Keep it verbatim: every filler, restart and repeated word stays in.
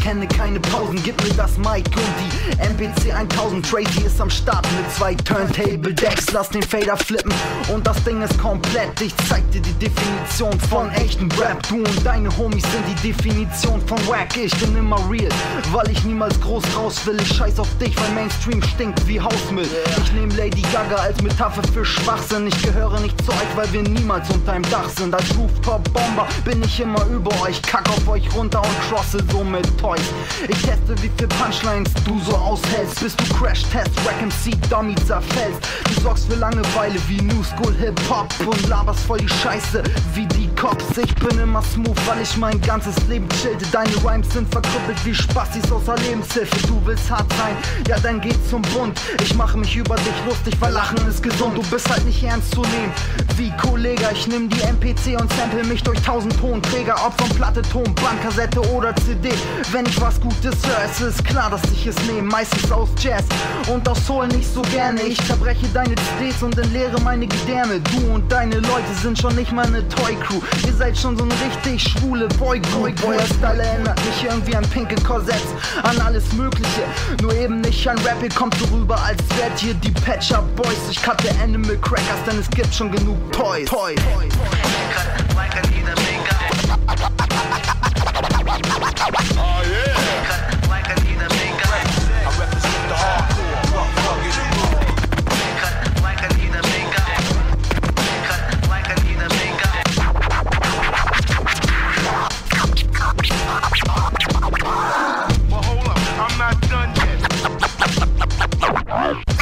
kenne keine Pausen. Gib mir das Mic und die M P C tausend. Trazy ist am Start mit zwei Turntable Decks. Lass den Fader flippen und das Ding ist komplett. Ich zeig dir die Definition von echten Rap. Du und deine Homies sind die Definition von Wack. Ich bin immer real, weil ich niemals groß raus will. Ich scheiß auf dich, weil Mainstream stinkt wie Hausmüll. Ich nehm Lady Gaga als Metapher für Schwachsinn. Ich gehöre nicht zu euch, weil wir niemals unter einem Dach sind. Als Rooftop-Bomber bin ich immer über euch. Kack auf euch runter und crosse so mit Toys. Ich teste, wie viel Punchlines du so aushältst, bis du Crash-Test, Rack M C, Dummy zerfällst. Du sorgst für Langeweile wie New School Hip-Hop und laberst voll die Scheiße wie die Cops. Ich bin immer smooth, weil ich mein ganzes Leben chillte. Deine Rhymes sind verkrüppelt wie Spastis außer Lebenshilfe. Du willst hart sein, ja dann geh zum Bund. Ich mache mich über dich lustig, weil Lachen ist gesund. Du bist halt nicht ernst zu nehmen wie Kollege. Ich nimm die M P C und sample mich durch tausend Tonträger. Ob von Platte, Ton, Bandkassette oder C D. Wenn ich was Gutes höre, es ist klar, dass ich es nehme. Meistens aus Jazz und aus Soul nicht so gerne. Ich zerbreche deine C Ds und entleere meine Gedärme. Du und deine Leute sind schon nicht mal eine Toy-Crew. Ihr seid schon so eine richtig schwule Boy-Group. Euer Style erinnert mich irgendwie an pinke Korsetts, an alles Mögliche, nur eben nicht an Rap. Ihr kommt so rüber, als wärt ihr die Patcher Boys. Ich cutte Animal Crackers, denn es gibt schon genug Toys. Toys. Well, hold up, I'm not done yet.